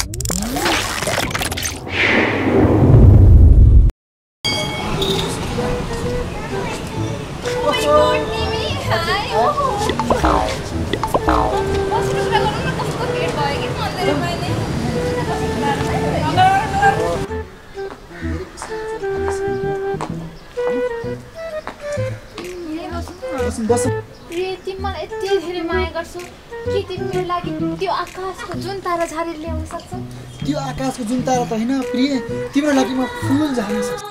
तिमीलाई यति धेरै माया गर्छु कि तिमी मेरो लागि त्यो आकाशको जुन तारा झारेर ल्याउन सक्छौ। त्यो आकाशको जुन तारा त हैन प्रिय, तिम्रो लागि म फुल झार्न सक्छु।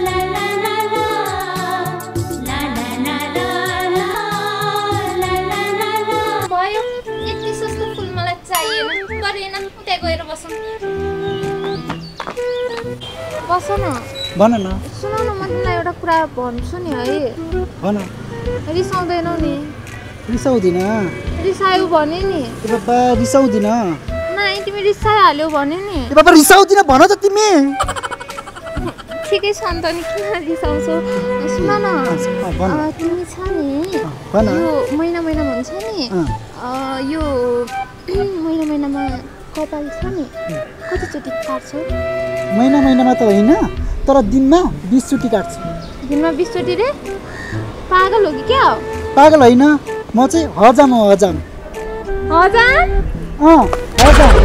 भयो, यति सस्तो फुल मलाई चाहिएन, परेन, उता गएर बसौँ। बस न। भन न। सुन न, म तिमीलाई एउटा कुरा भन्छु नि है। भन। रिसाउँदैनौ नि? रिसाउँदिन। रिसायौ भने नि? ए बाबा रिसाउँदिन। नाइ तिमी रिसाइहाल्यौ भने नि? ए बाबा रिसाउँदिन भन त तिमी। ठिकै छ नि त, नि किन रिसाउँछौ? सुन न, तिमी छ नि यो महिना भन्छ नि, यो महिनामा कपाल छ नि कतिचोटि काट्छौ? महिनामा त होइन, तर दिनमा 20 चोटि काट्छु। दिनमा 20 चोटि रे? पागल हो कि क्या हो? पागल होइन, म चाहिँ हजाम हो। हजाम? हजाम।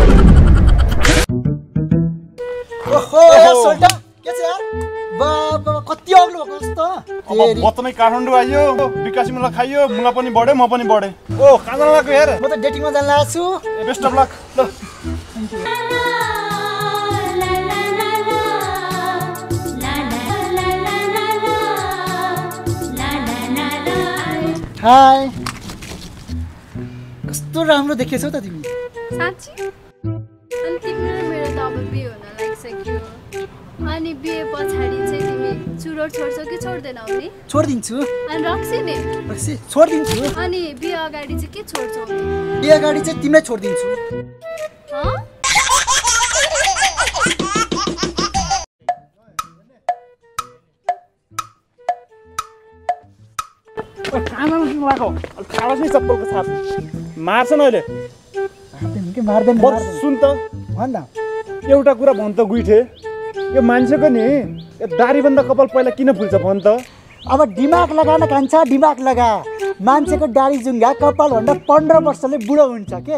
ओहो सोल्टा के छ यार? बाबा कति अग्लो भएको जस्तो। अब बतमै काठमाडौँ आइयो, विकासी मुला खाइयो, मुला पनि बढ्यो, म पनि बढे। ओ कहाँ जान लाग्यो यार? म त डेटिङमा जान लागेको छु। Best of luck. ल हाय, कस्तो राम्रो देखेछौ त तिमी। साँच्ची? अनि तिम्रो मेरो त अब बिहे हुन लागिसक्यो। अनि बिहे पछाडि चाहिँ तिमी चुरोट छोड्छौ कि छोड्दैनौ नि? छोड्दिन्छु। अनि रक्सी नि? रक्सी छोड्दिन्छु। अनि बिहे अगाडि चाहिँ के छोड्छौ? बिहे अगाडि चाहिँ तिमीलाई छोड्दिन्छु। चप्पलको छाप मार्छ न अहिले। मार्दैन सुन त, भन न। एउटा कुरा भन त गुइठे, यो मान्छेको नि दाढीभन्दा कपाल पहिला किन फुल्छ भन त? अब दिमाग लगा न कान्छा, दिमाग लगा। मान्छेको दाढी जुङ्गा कपाल भन्दा 15 वर्षले बुढो हुन्छ के।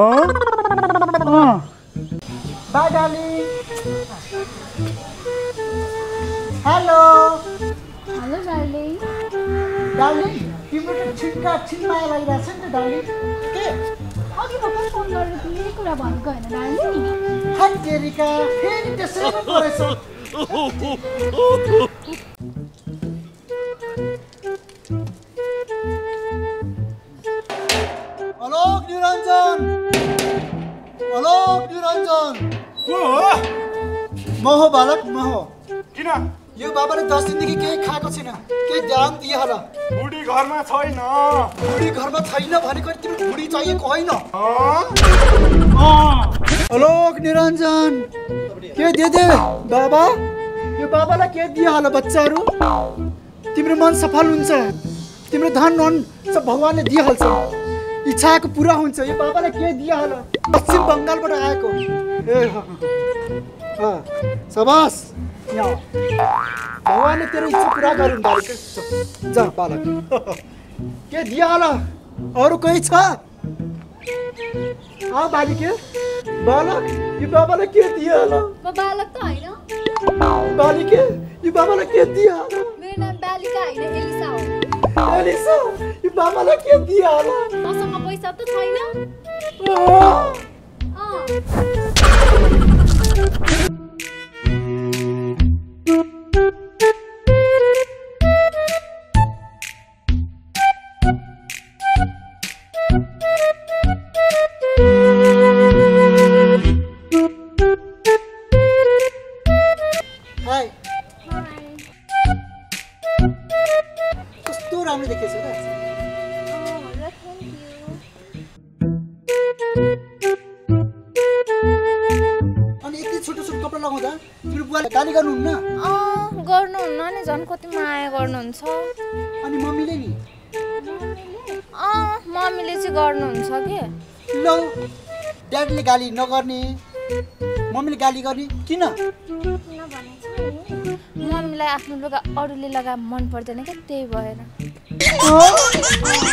Bye darling. Hello darling. Darling तिम्रो त छिन माया लागिरहेछ नि त डार्लिङ। के अघि भर्खर फोन गरेर तिमीले कुरा भनेको होइन डार्लिङ? हत्तेरिका फेरि त्यसै पो परेछ। अलोक निरञ्जन। को हो? म हो बालक, म हो। किन? यो बाबाले 10 दिनदेखि केही खाएको छैन, केही ध्यान दिए होला। बुढी घरमा छैन। बुढी घरमा छैन भनेको तिम्रो बुढी चाहिएको होइन। अलोक निरञ्जन के दे बाबा? यो बाबालाई के दिए होला बच्चाहरू? तिम्रो मन सफल हुन्छ, तिम्रो धन सब भगवानले दिइहाल्छ, इच्छाको पुरा हुन्छ। यो बाबालाई के दिए होला? पश्चिम बङ्गालबाट आएको। ए सबास, भगवानले तेरो इच्छा पुरा गरून् बालक। जा बालक। के दिए होला? अरू कोही छ? बालिके बालक यो बाबालाई के दिए होला? म बालक त होइन। बालिके यो बाबालाई के दिए होला? मेरो नाम बालिका होइन, एलिसा हो। एलिसा यो बाबालाई के दिए होला? मसँग पैसा त छैन। कस्तो राम्रो देखेछ त। अनि यति छोटो कपडा लगाउँदा तिम्रो बुवाले गाली गर्नुहुन्न? गर्नुहुन्न नि, झन् कति माया गर्नुहुन्छ। अनि मम्मीले नि? मम्मीले चाहिँ गर्नुहुन्छ के। ल ड्याडीले गाली नगर्ने, मम्मीले गाली गर्ने किन? किनभने चाहिँ नि मम्मीलाई आफ्नो लुगा अरूले लगाए मन पर्दैन क्या, त्यही भएर।